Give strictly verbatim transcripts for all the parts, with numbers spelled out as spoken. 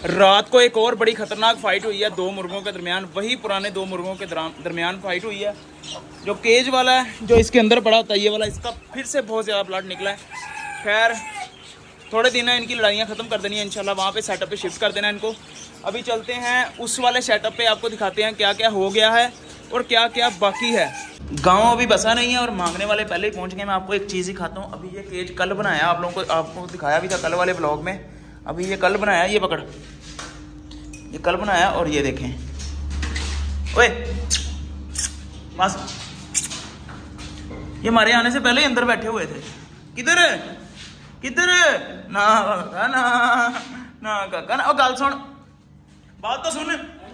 रात को एक और बड़ी खतरनाक फाइट हुई है दो मुर्गों के दरमियान, वही पुराने दो मुर्गों के दरमियान फाइट हुई है। जो केज वाला है, जो इसके अंदर पड़ा होता है ये वाला, इसका फिर से बहुत ज़्यादा ब्लड निकला है। खैर थोड़े दिन है इनकी लड़ाइयाँ ख़त्म कर देनी है इंशाल्लाह, वहाँ पे सेटअप पे शिफ्ट कर देना है इनको। अभी चलते हैं उस वाले सेटअप पे, आपको दिखाते हैं क्या क्या हो गया है और क्या क्या बाकी है। गाँव अभी बसा नहीं है और मांगने वाले पहले ही पहुँच गए। मैं आपको एक चीज़ दिखाता हूँ। अभी ये केज कल बनाया, आप लोगों को आपको दिखाया भी था कल वाले ब्लॉग में। अभी ये कल बनाया, ये पकड़, ये कल बनाया और ये देखें, ओए बस, ये हमारे आने से पहले ही अंदर बैठे हुए थे। किधर किधर ना ना ना काका ना, गल सुन, बात तो सुन।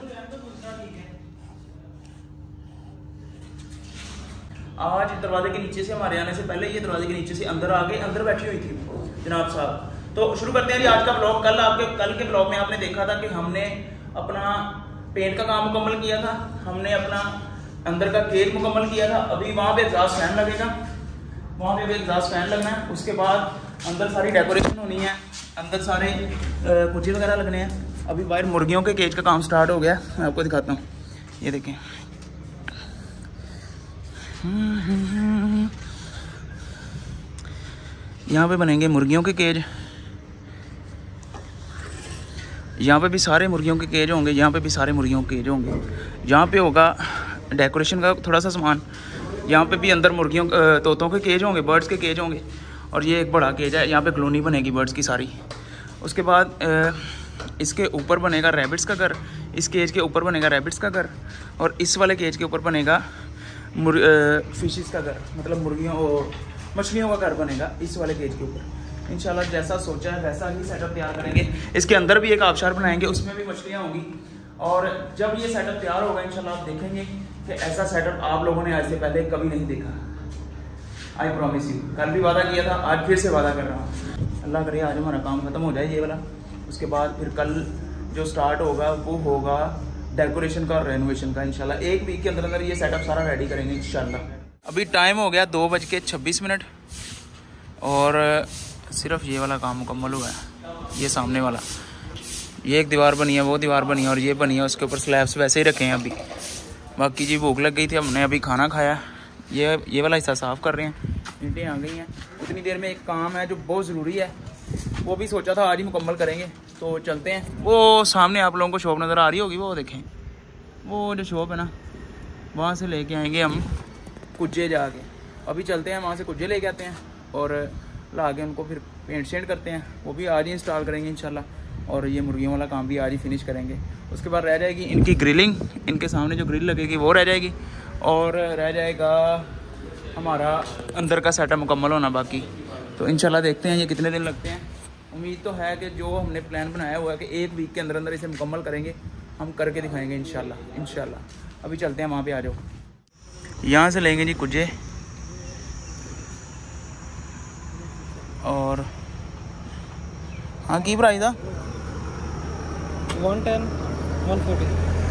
आज दरवाजे के नीचे से, हमारे आने से पहले ये दरवाजे के नीचे से अंदर आ गए, अंदर बैठी हुई थी जनाब साहब। तो शुरू करते हैं जी आज का ब्लॉग। कल आपके कल के ब्लॉग में आपने देखा था कि हमने अपना पेंट का काम मुकम्मल किया था, हमने अपना अंदर का केक मुकम्मल किया था। अभी वहाँ पे एग्जॉस्ट फैन लगेगा, वहाँ पे भी एग्जॉस्ट फैन लगना है। उसके बाद अंदर सारी डेकोरेशन होनी है, अंदर सारे कुर्सी वगैरह लगने हैं। अभी बाहर मुर्गियों के केज का काम स्टार्ट हो गया, मैं आपको दिखाता हूँ। ये देखें, यहाँ पे बनेंगे मुर्गियों के केज, यहाँ पे भी सारे मुर्गियों के केज होंगे, यहाँ पे भी सारे मुर्गियों के केज होंगे। यहाँ पे होगा डेकोरेशन का थोड़ा सा सामान, यहाँ पे भी अंदर मुर्गियों तोतों के केज होंगे, बर्ड्स के केज होंगे। और ये एक बड़ा केज है, यहाँ पे कॉलोनी बनेगी बर्ड्स की सारी। उसके बाद इसके ऊपर बनेगा रैबिट्स का घर, इस केज के ऊपर बनेगा रैबिट्स का घर, और इस वाले केज के ऊपर बनेगा मुर फिशेस का घर, मतलब मुर्गियों और मछलियों का घर बनेगा इस वाले केज के ऊपर। इंशाल्लाह जैसा सोचा है वैसा ही सेटअप तैयार करेंगे। इसके अंदर भी एक आबशार बनाएंगे, उसमें भी मछलियाँ होंगी। और जब ये सेटअप तैयार होगा इंशाल्लाह आप देखेंगे कि ऐसा सेटअप आप लोगों ने आज से पहले कभी नहीं देखा। I promise you. कल भी वादा किया था, आज फिर से वादा कर रहा हूँ। अल्लाह करे आज हमारा काम खत्म हो जाए ये वाला, उसके बाद फिर कल जो स्टार्ट होगा वो होगा डेकोरेशन का और रेनोवेशन का। इंशाल्लाह एक वीक के अंदर अंदर ये सेटअप सारा रेडी करेंगे इंशाल्लाह। अभी टाइम हो गया दो बज के छब्बीस मिनट और सिर्फ ये वाला काम मुकम्मल हुआ है। ये सामने वाला, ये एक दीवार बनी है, वो दीवार बनी है और ये बनी है, उसके ऊपर स्लैब्स वैसे ही रखे हैं अभी। बाकी जी भूख लग गई थी, हमने अभी खाना खाया। ये ये वाला हिस्सा साफ़ कर रहे हैं, ईंटें आ गई हैं। उतनी देर में एक काम है जो बहुत ज़रूरी है, वो भी सोचा था आज ही मुकम्मल करेंगे। तो चलते हैं। वो सामने आप लोगों को शॉप नज़र आ रही होगी, वो देखें, वो जो शॉप है ना, वहाँ से लेके आएंगे हम कुज्जे जाके। अभी चलते हैं वहाँ से कुज्जे लेके आते हैं और ला के उनको फिर पेंट शेंट करते हैं, वो भी आज ही इंस्टॉल करेंगे इंशाल्लाह। और ये मुर्गियों वाला काम भी आज ही फिनिश करेंगे। उसके बाद रह जाएगी इनकी ग्रिलिंग, इनके सामने जो ग्रिल लगेगी वो रह जाएगी, और रह जाएगा हमारा अंदर का सेटअप मुकम्मल होना बाकी। तो इंशाल्लाह देखते हैं ये कितने दिन लगते हैं। उम्मीद तो है कि जो हमने प्लान बनाया हुआ है कि एक वीक के अंदर अंदर इसे मुकम्मल करेंगे, हम करके दिखाएंगे इंशाल्लाह इंशाल्लाह। अभी चलते हैं वहाँ पे, आ जाओ। यहाँ से लेंगे जी कुज्जे, और हाँ की प्राइस था one ten one forty.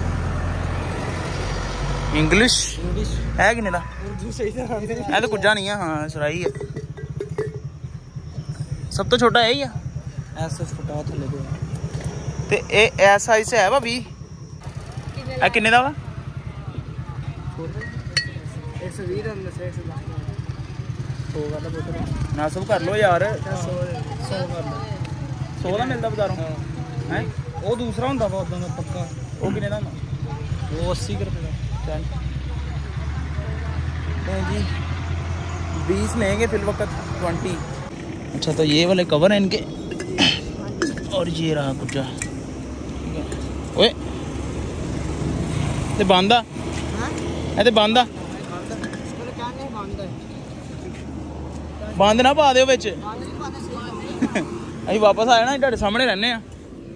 English English है कि नहीं था? उर्दू सही से है तो कुज्जा नहीं है, हाँ सराई है। सब तो छोटा है ही है, ऐसा छोटा थले दो ते ए ऐसा इसे है भाभी है किन्ने दा वा एक सौ बीस अंदर से एक सौ दस होगा तो बोतल ना सब कर लो यार। सौ सौ कर लो, सौ का मिलता बाजारों है, वो दूसरा होता बहुत दाम पक्का। वो किन्ने दा? वो अस्सी रुपये का। चल जी बीस लेंगे फिल वक्त ट्वेंटी। अच्छा तो ये वाले कवर हैं इनके, और ये रहा कुछ ओए ते बांधा है, ते बांधा बंद ना पा दो बिच। अभी वापस आया ना, ਤੁਹਾਡੇ सामने रहने हैं।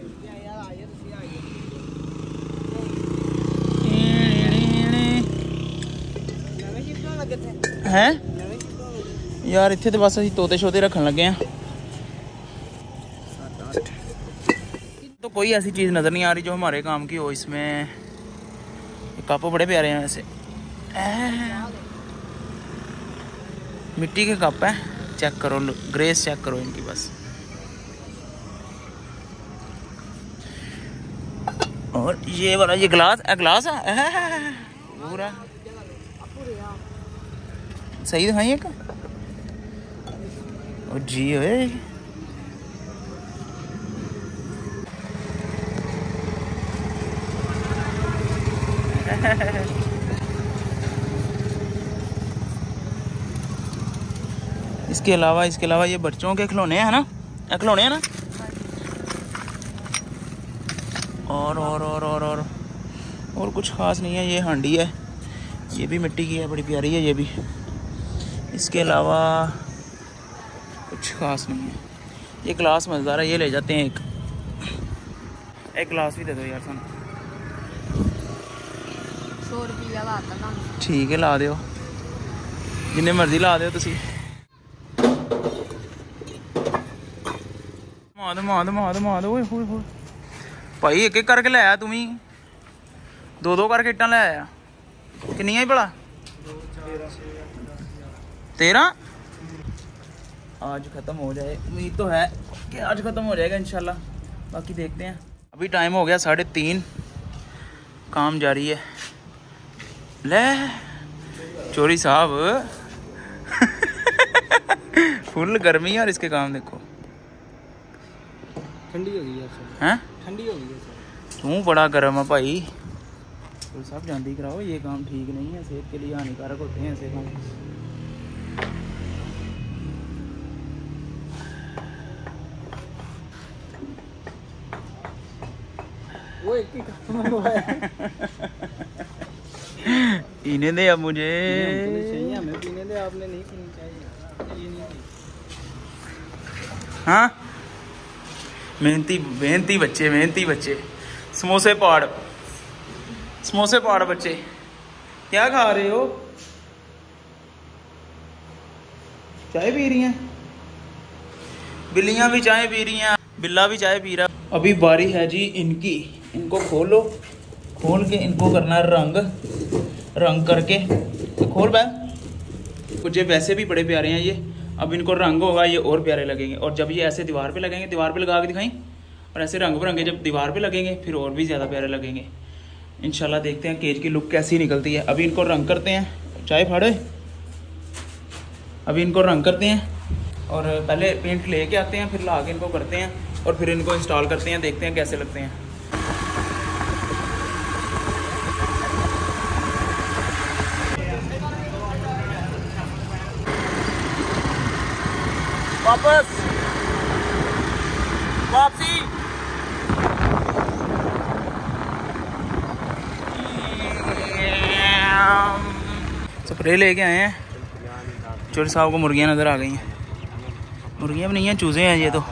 हैं यार इतने तो बस अभी तोते शोते रखन लगे हैं। तो कोई ऐसी चीज़ नज़र नहीं आ रही जो हमारे काम की हो। इसमें कप बड़े प्यारे हैं वैसे, मिट्टी के कप हैं। चेक करो, ग्रेस चेक करो इनकी बस। और ये वाला ये ग्लास ग्लास है पूरा सही दिखाइए का और जी ओए इसके अलावा इसके अलावा ये बच्चों के खिलौने हैं ना, खिलौने हैं ना। और और और और और और कुछ खास नहीं है। ये हांडी है, ये भी मिट्टी की है, बड़ी प्यारी है ये भी। इसके अलावा कुछ खास नहीं है। ये ग्लास मज़ेदार है, ये ले जाते हैं। एक एक ग्लास भी दे दो यार सन। सौ रुपया लाता ना। ठीक है ला दो, जिन्ने मर्जी ला दो तुसी। मार दो मार दो मार दो मार दो। ओए होए होए भाई एक एक करके ले आया तुम ही, दो दो करके इट्टां ले आया। कितनी है भला? तेरह। आज ख़त्म हो जाए, उम्मीद तो है कि आज ख़त्म हो जाएगा इंशाल्लाह, बाकी देखते हैं। अभी टाइम हो गया साढ़े तीन, काम जारी है। ले चोरी साहब फुल गर्मी है और इसके काम देखो। ठंडी हो गई है सर। हैं ठंडी हो गई है सर। तू बड़ा गर्म है भाई। चोरी साहब जल्दी कराओ, ये काम ठीक नहीं है, सेहत के लिए हानिकारक होते हैं ऐसे काम। वो एक ही काम हुआ है। पीने दे अब मुझे। चाहिए हमें पीने दे, आपने नहीं पीनी चाहिए। ये नहीं हाँ मेहनती मेहनती बच्चे मेहनती बच्चे। समोसे पाड़ समोसे पाड़ बच्चे। क्या खा रहे हो? चाय पी रही हैं? बिल्लियां भी चाय पी रही हैं, बिल्ला भी चाय पी रहा। अभी बारी है जी इनकी, इनको खोलो, खोल के इनको करना है रंग। रंग करके तो खोल बैग। कुछ वैसे भी बड़े प्यारे हैं ये, अब इनको रंग होगा ये और प्यारे लगेंगे। और जब ये ऐसे दीवार पे लगेंगे, दीवार पे लगा के दिखाई, और ऐसे रंग बिरंगे जब दीवार पे लगेंगे फिर और भी ज़्यादा प्यारे लगेंगे इंशाल्लाह। देखते हैं केज की लुक कैसी निकलती है। अभी इनको रंग करते हैं। चाय फाड़े। अभी इनको रंग करते हैं और पहले पेंट लेके आते हैं, फिर ला के इनको करते हैं और फिर इनको इंस्टॉल करते हैं। देखते हैं कैसे लगते हैं। वापस वापसी। स्प्रे लेके आए हैं। चोरी साहब को मुर्गियां नजर आ गई हैं। मुर्गियां भी नहीं हैं, चूजे हैं ये तो।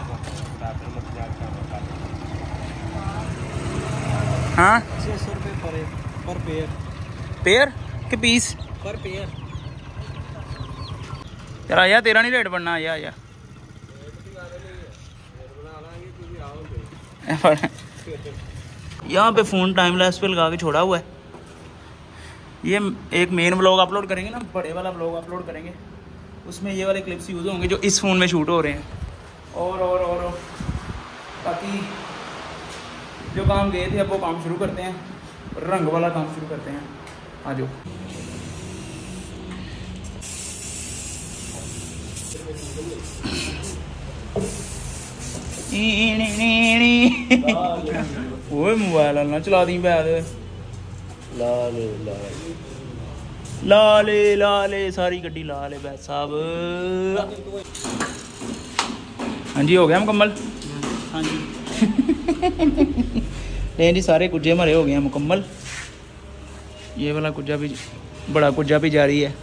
हाँ छः सौ रुपये पर पर पेयर। पेयर के पीस पर पेयर। यार आया, तेरा नहीं रेट बनना। आया आया यहाँ पे फ़ोन टाइम लैप्स पे लगा के छोड़ा हुआ है। ये एक मेन ब्लॉग अपलोड करेंगे ना, बड़े वाला ब्लॉग अपलोड करेंगे, उसमें ये वाले क्लिप्स यूज़ होंगे जो इस फ़ोन में शूट हो रहे हैं। और और और बाकी जो काम गए थे अब वो काम शुरू करते हैं, रंग वाला काम शुरू करते हैं। आ जाओ। ओए मोबाइल ना चला दी बैद। लाले लाले लाले लाले सारी गड्डी लाले बैद साहब। हाँ जी हो गया मुकम्मल। हाँ जी नहीं जी सारे कुज्जे हमारे हो गए हैं मुकम्मल। ये वाला कुज्जा भी, बड़ा कुज्जा भी जारी है।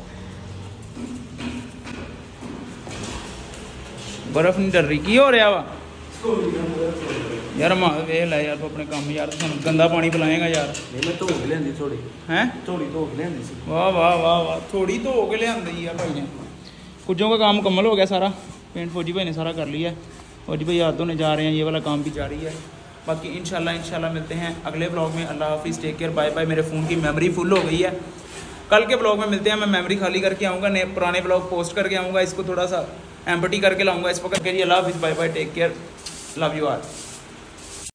बर्फ नहीं डर रही, की हो रहा वा यार? मां वे ला यार अपने काम यार, गंदा पानी पिलाएगा यार। मैं धो के लिया थोड़ी हैं, थोड़ी धो के लिया। वाह वाह वाह वाह, थोड़ी धो के लिया भाई ने। कुज्जों का काम मुकम्मल हो गया सारा, पेंट फौजी भाई ने सारा कर लिया है। फौजी भाई हाथ धोने जा रहे हैं, ये वाला काम भी जारी है। बाकी इंशाल्लाह इंशाल्लाह मिलते हैं अगले ब्लॉग में। अल्लाह हाफिज़, टेक केयर, बाय बाय। मेरे फ़ोन की मेमोरी फुल हो गई है, कल के ब्लॉग में मिलते हैं। मैं मेमोरी खाली करके आऊँगा, नए पुराने ब्लॉग पोस्ट करके आऊँगा, इसको थोड़ा सा एम्पटी करके लाऊँगा इस वक्त के लिए। अल्लाह हाफिज़, bye bye, take care, love you all.